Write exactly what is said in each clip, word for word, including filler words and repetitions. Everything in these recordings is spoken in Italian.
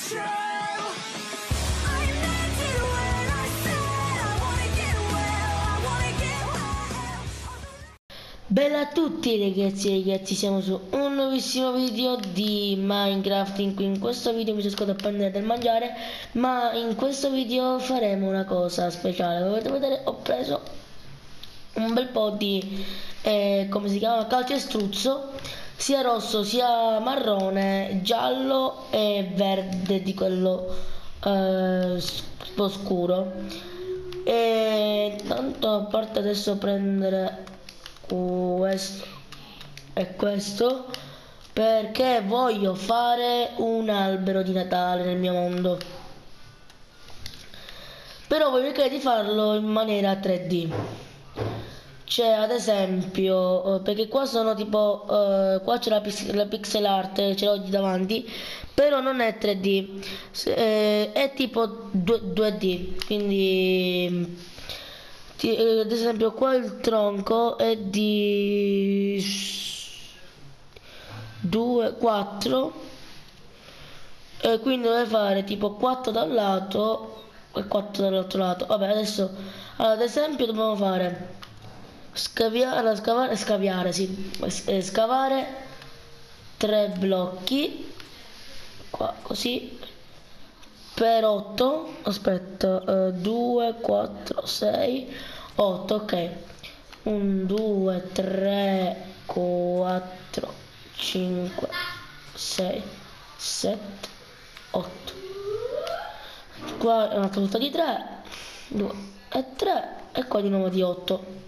true. I meant it when I said I wanna get well, I wanna get well. Bella a tutti ragazzi e ragazzi, siamo su un nuovissimo video di Minecraft in cui in questo video mi sono scordato a prendere del mangiare, ma in questo video faremo una cosa speciale. Come potete vedere ho preso un bel po' di eh, come si chiama, calcestruzzo, sia rosso sia marrone, giallo e verde di quello eh, un po' scuro. E tanto a parte adesso prendere questo e questo perché voglio fare un albero di Natale nel mio mondo, però voglio cercare di farlo in maniera tre D. Cioè, ad esempio, perché qua sono tipo uh, qua c'è la, pix la pixel art, ce l'ho di davanti, però non è tre D, eh, è tipo due D, quindi ti, eh, ad esempio qua il tronco è di due quattro, e quindi deve fare tipo quattro da un lato e quattro dall'altro lato. Vabbè, adesso allora, ad esempio dobbiamo fare scaviare, scavare, scaviare, sì, eh, scavare tre blocchi qua così per otto, aspetta, due, quattro, sei, otto, ok, uno, due, tre, quattro, cinque, sei, sette, otto. Qua è una volta di tre, due e tre, e qua di nuovo di otto.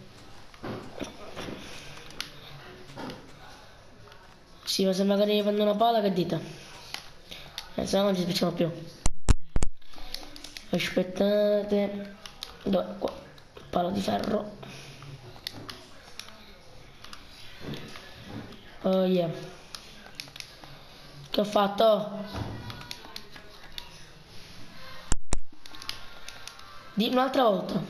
Sì, ma sembra che devi prendere una pala, che dite? Eh, se no non ci spicciamo più. Aspettate. Dov'è? Qua. Palo di ferro. Oh yeah. Che ho fatto? Di un'altra volta.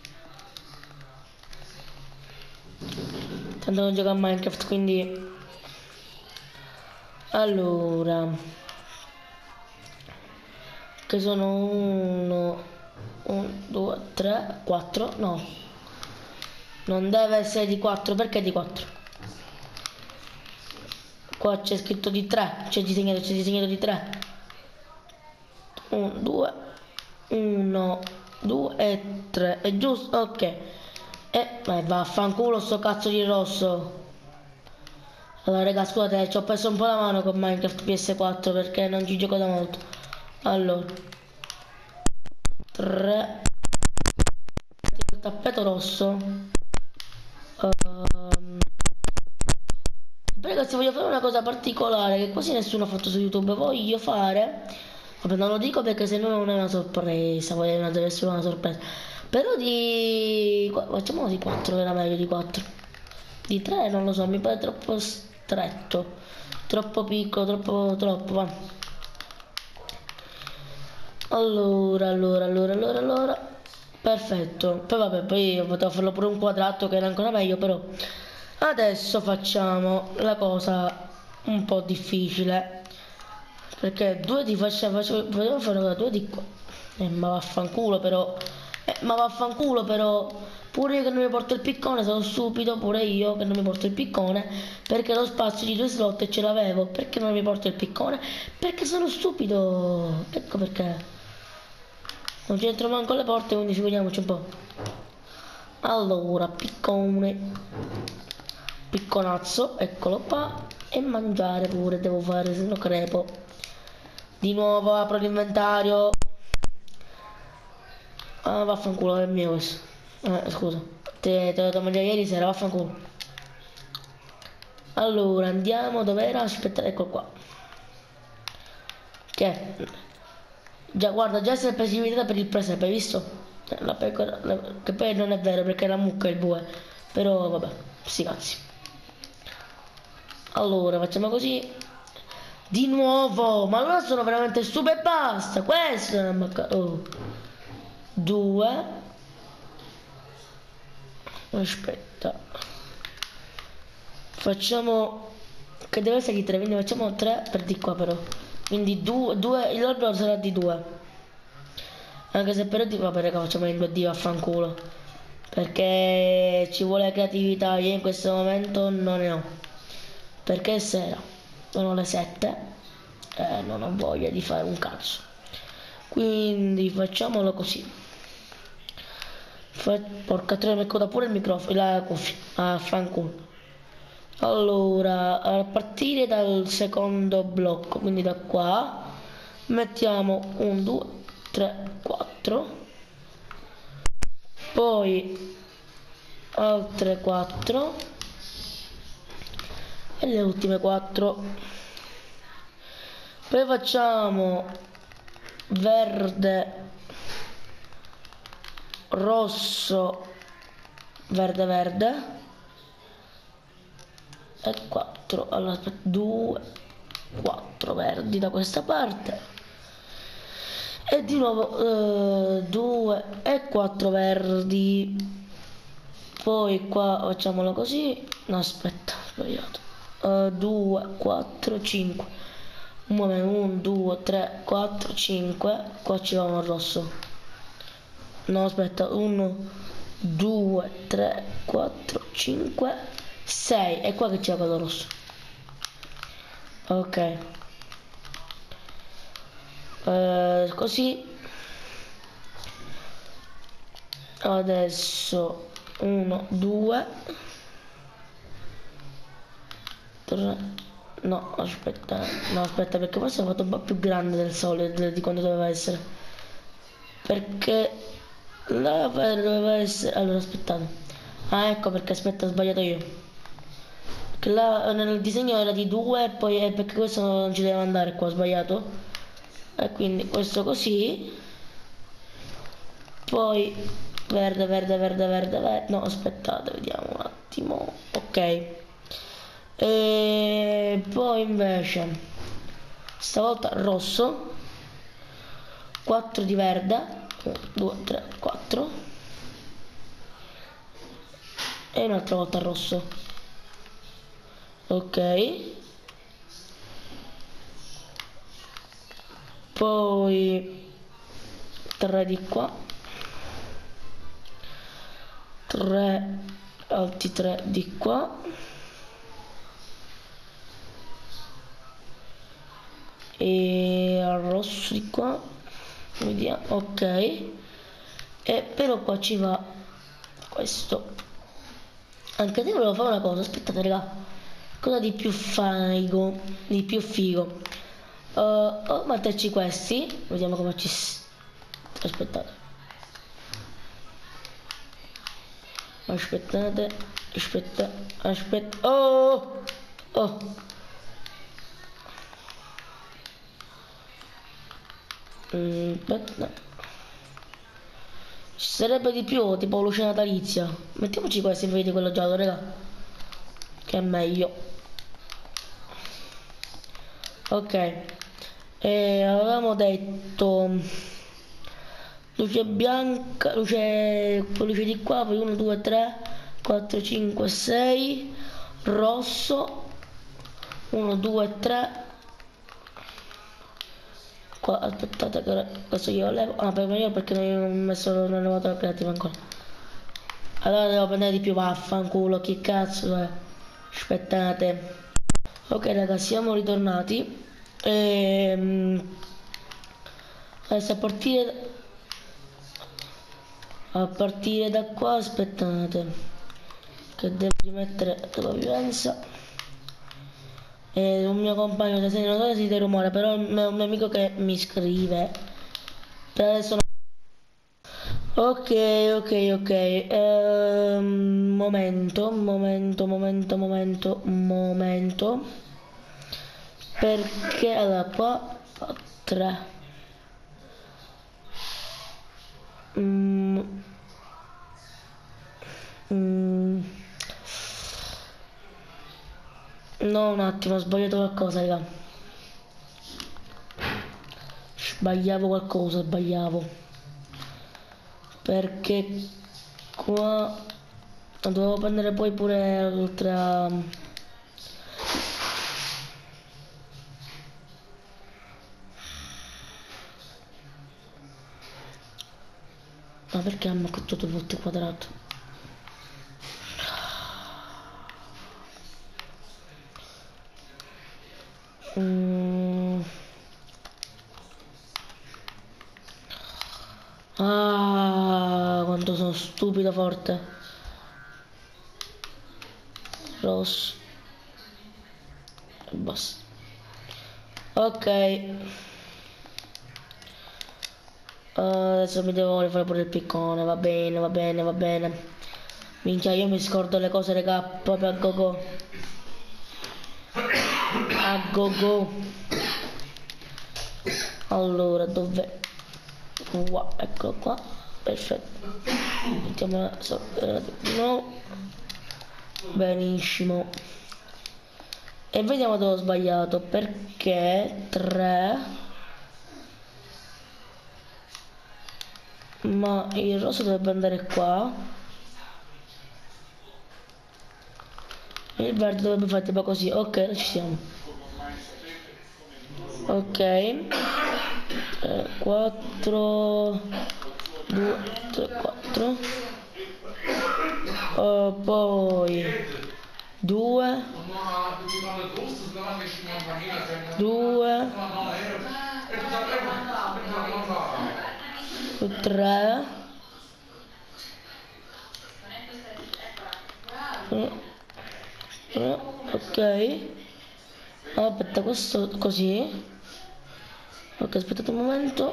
Tanto non gioco a Minecraft, quindi... Allora, che sono uno, uno, due, tre, quattro, no, non deve essere di quattro, perché di quattro? Qua c'è scritto di tre, c'è disegnato, c'è disegnato di tre. uno, due, uno, due e tre, è giusto? Ok. E eh, vaffanculo sto cazzo di rosso. Allora raga, scusate, ci ho perso un po' la mano con Minecraft P S quattro perché non ci gioco da molto. Allora tre, il tappeto rosso. um, Ragazzi, voglio fare una cosa particolare che quasi nessuno ha fatto su YouTube. Voglio fare, vabbè, non lo dico perché se no non è una sorpresa, voglio, deve essere una sorpresa, però di facciamo di quattro, era meglio di quattro. Di tre non lo so, mi pare troppo stretto, troppo piccolo, troppo troppo va. Allora allora allora allora allora perfetto. Poi vabbè, poi potevo farlo pure un quadrato che era ancora meglio, però adesso facciamo la cosa un po' difficile, perché due di faccia faccio volevo fare una due di qua, eh, ma vaffanculo però, eh, ma vaffanculo però pure io che non mi porto il piccone, sono stupido, pure io che non mi porto il piccone, perché lo spazio di due slot ce l'avevo. Perché non mi porto il piccone? Perché sono stupido, ecco perché non c'entro manco le porte, quindi figuriamoci un po'. Allora, piccone, picconazzo, eccolo qua, e mangiare pure devo fare, se no crepo. Di nuovo apro l'inventario. Ah, vaffanculo, è mio questo. Eh, scusa, te, te l'ho dato a mangiare ieri sera, vaffanculo. Allora, andiamo, dov'era? Aspetta, ecco qua. Che? Già, guarda, già si è precipitata per il presepe, hai visto? La pecora, la, che poi non è vero perché la mucca è il bue. Però, vabbè, sti cazzi. Allora, facciamo così. Di nuovo, ma allora sono veramente stupido e basta. Questo è una oh. Due. Aspetta, facciamo che deve essere di tre, quindi facciamo tre per di qua però. Quindi due, due, l'albero sarà di due. Anche se per di vabbè raga, facciamo in due D, vaffanculo. Perché ci vuole creatività, io in questo momento non ne ho. Perché è sera, sono le sette e non ho voglia di fare un cazzo. Quindi facciamolo così. Fa- porca tre, mi è caduta pure il microfono, la cuffia. Ah, fanculo. Allora, a partire dal secondo blocco, quindi da qua, mettiamo un, due, tre, quattro, poi altre quattro e le ultime quattro. Poi facciamo verde, rosso, verde, verde e quattro. Allora, due, quattro verdi da questa parte e di nuovo due e quattro verdi. Poi qua facciamolo così. No, aspetta, ho sbagliato. due, quattro, cinque. Un momento, uno, due, tre, quattro, cinque. Qua ci va un rosso. No, aspetta, uno, due, tre, quattro, cinque, sei. E qua che c'è quello rosso. Ok. Eh, così. Adesso uno, due, tre. No, aspetta, no, aspetta, perché forse ho fatto un po' più grande del solito di quanto doveva essere. Perché là doveva essere. Allora, aspettate. Ah, ecco perché, aspetta, ho sbagliato io. Che là nel disegno era di due e poi è perché questo non ci deve andare qua, ho sbagliato. E quindi questo così. Poi verde, verde, verde, verde, verde. No, aspettate, vediamo un attimo. Ok. E poi invece stavolta rosso, quattro di verde, uno, due, tre, quattro e un'altra volta rosso. Ok. Poi tre di qua, tre, altri tre di qua e al rosso di qua, vediamo. Ok. E però qua ci va questo. Anche te volevo fare una cosa, aspettate raga, cosa di più figo, di più figo. Uh, oh, metterci questi, vediamo come ci. Aspettate. Aspettate, aspetta, aspetta. Oh! Oh! Mm, aspetta. Ci sarebbe di più, tipo luce natalizia. Mettiamoci questi invece di quello giallo, raga. Che è meglio. Ok. E avevamo detto luce bianca, luce, luce di qua, poi uno, due, tre, quattro, cinque, sei, rosso, uno, due, tre, qua, aspettate che adesso io lo levo, ah per io perché non ho messo, non ho levato la creativa ancora, allora devo prendere di più, vaffanculo, che cazzo è, aspettate. Ok raga, siamo ritornati, ehm, adesso a partire a partire da qua, aspettate che devo rimettere la vivenza. E un mio compagno che se non so se sente rumore, però è un mio amico che mi scrive per adesso non. Ok, ok, ok, ehm, momento, momento, momento, momento, momento, perché allora qua tre. Mm. Mm. No, un attimo, ho sbagliato qualcosa, raga. Sbagliavo qualcosa, sbagliavo. Perché qua dovevo prendere poi pure l'altra. Ma perché hanno tutto tutto quadrato? Mm. Ah, quanto sono stupido forte. Rosso. E basta. Ok. Uh, adesso mi devo rifare pure il piccone. Va bene, va bene, va bene. Minchia, io mi scordo le cose, raga. Proprio a go go. A go go. Allora, dov'è? Wow, eccolo qua. Perfetto. Mettiamola sopra di nuovo. Benissimo. E vediamo dove ho sbagliato. Perché tre. Ma il rosso dovrebbe andare qua. E il verde dovrebbe fare tipo così. Ok, ci siamo. Ok. quattro due tre quattro. Uh, poi due due tre ok. Aspetta, questo così. Ok, aspettate un momento.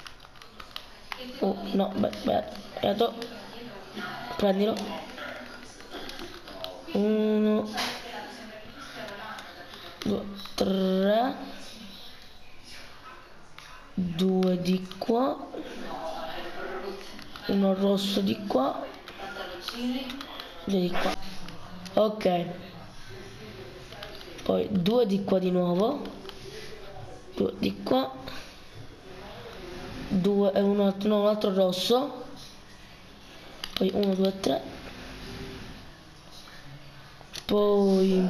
Oh no, beh, beh, aspetta. Prendilo. Uno, due, tre, due di qua, uno rosso di qua, due di qua. Ok, poi due di qua di nuovo, due di qua, due e un altro, no, un altro rosso, poi uno, due, tre, poi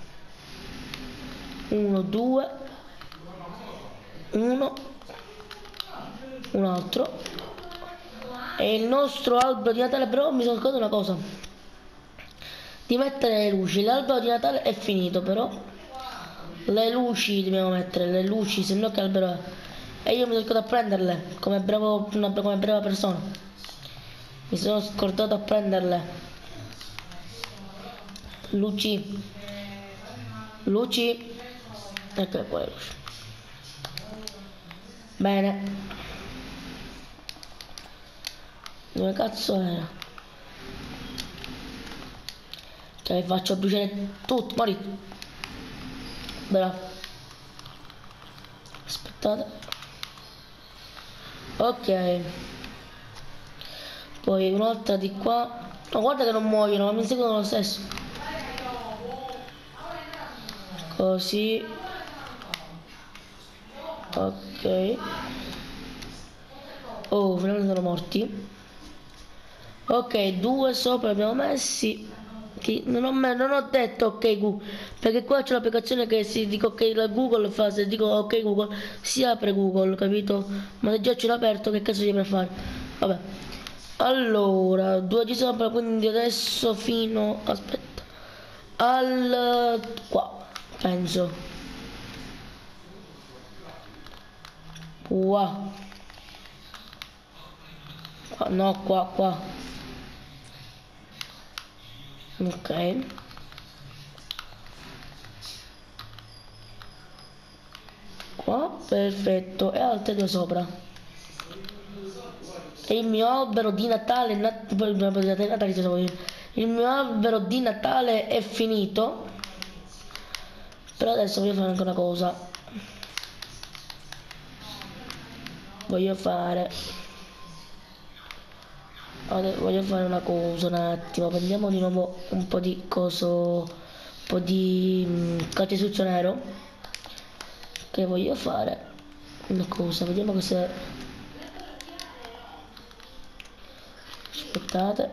uno, due, uno, un altro, e il nostro albero di Natale. Però mi sono scordato una cosa, di mettere le luci. L'albero di Natale è finito, però le luci dobbiamo mettere, le luci, se no che albero è? E io mi sono scordato a prenderle, come bravo, una, come brava persona. Mi sono scordato a prenderle. Luci. Luci. Eccole qua le luci. Bene. Dove cazzo era? Cioè faccio bruciare tutto, mori. Bravo. Aspettate. Ok. Poi un'altra di qua. No, guarda che non muoiono, ma mi seguono lo stesso. Così. Ok. Oh, finalmente sono morti. Ok, due sopra abbiamo messi. Che non ho, me- non ho detto ok Google, perché qua c'è l'applicazione che si dico ok la Google fa, se dico ok Google si apre Google, capito? Ma se già ce l'ho aperto, che cazzo devi fare? Vabbè. Allora, due di sopra, quindi adesso fino, aspetta, al qua, penso. Qua. Qua, no, qua, qua. Ok. Qua, perfetto. E altre due sopra. E il mio albero di Natale, nat Natale, il mio albero di Natale è finito. Però adesso voglio fare anche una cosa. Voglio fare Allora, voglio fare una cosa un attimo. Prendiamo di nuovo un po' di coso, un po' di mh, calcestruzzo nero, che voglio fare una cosa. Vediamo cos'è. Aspettate.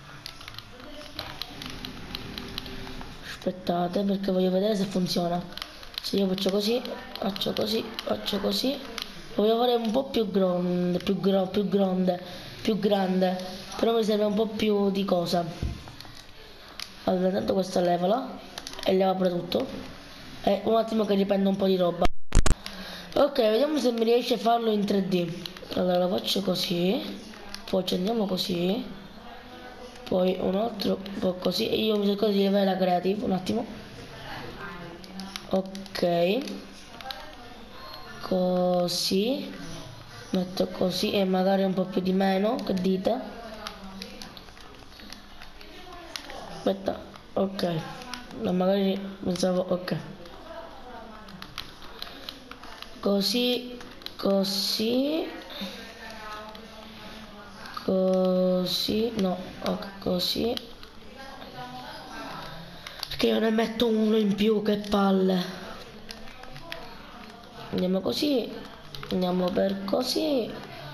Aspettate, perché voglio vedere se funziona. Se io faccio così, faccio così, faccio così. Voglio fare un po' più grande, più, gro più grande. più grande, però mi serve un po' più di cosa. Allora intanto questa levala e leva pure tutto, e un attimo che riprendo un po' di roba. Ok, vediamo se mi riesce a farlo in tre D. Allora lo faccio così, poi ci andiamo così, poi un altro po' così, e io mi cerco di levare la creative un attimo. Ok, così, metto così e magari un po' più di meno, che dite? Aspetta, ok, no, magari pensavo, ok, così, così, così, no, ok, così, perché io ne metto uno in più, che palle. Andiamo così, andiamo per così,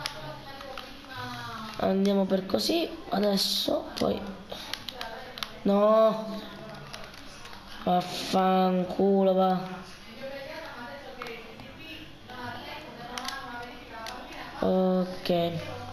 andiamo per così, adesso, poi, no, vaffanculo va. Ok,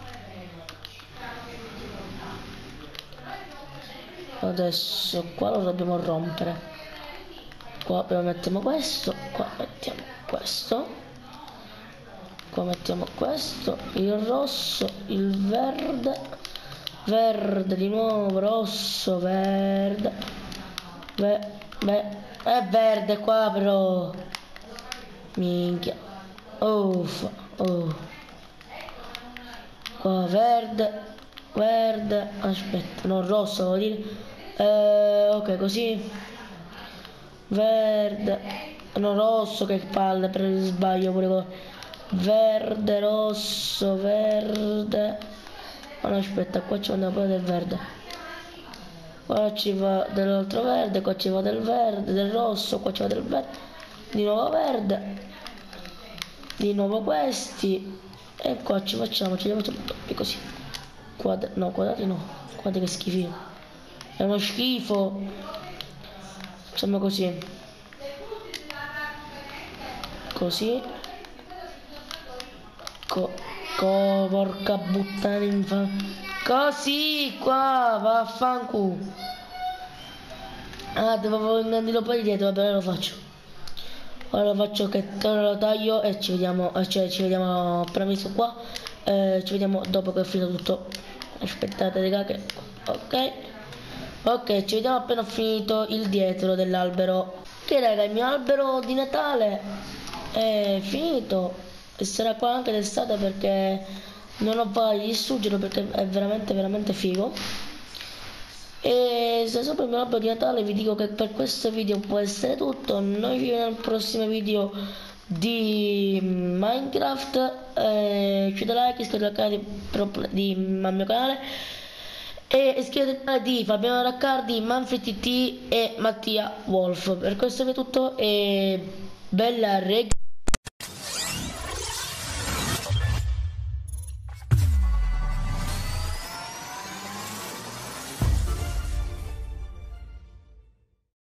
adesso qua lo dobbiamo rompere. Qua però mettiamo questo, qua mettiamo questo, qua mettiamo questo, il rosso, il verde, verde di nuovo, rosso, verde, ve, ve, è verde qua però, minchia, uff, oh, qua verde, verde, aspetta, no, rosso devo dire, eh, ok così. Verde, no, rosso, che palle, per sbaglio pure qua. Verde, rosso, verde. Ma no, aspetta, qua ci va pure del verde. Qua ci va dell'altro verde, qua ci va del verde, del rosso, qua ci va del verde. Di nuovo verde. Di nuovo questi. E qua ci facciamo, ci facciamo doppi così. Quadri, no, quadrati no. Guarda che schifo. È uno schifo. Facciamo così, così, co, co porca puttana infa, così qua, vaffanculo. Ah, dovevo ingrandire un po' di dietro, vabbè, lo faccio. Ora lo faccio, che ora lo taglio e ci vediamo, eh, cioè ci vediamo, premesso qua, eh, ci vediamo dopo che ho finito tutto. Aspettate raga che, ok. Ok, ci vediamo appena ho finito il dietro dell'albero. Ok raga, il mio albero di Natale è finito e sarà qua anche d'estate perché non ho voglia di distruggerlo perché è veramente veramente figo. E se sopra il mio albero di Natale vi dico che per questo video può essere tutto. Noi ci vediamo al prossimo video di Minecraft. Eh, chiudete like, iscrivetevi al canale di, di, al mio canale. E iscrivetevi al canale di Fabiano Raccardi, Manfred T T e Mattia Wolf. Per questo è tutto e bella reg.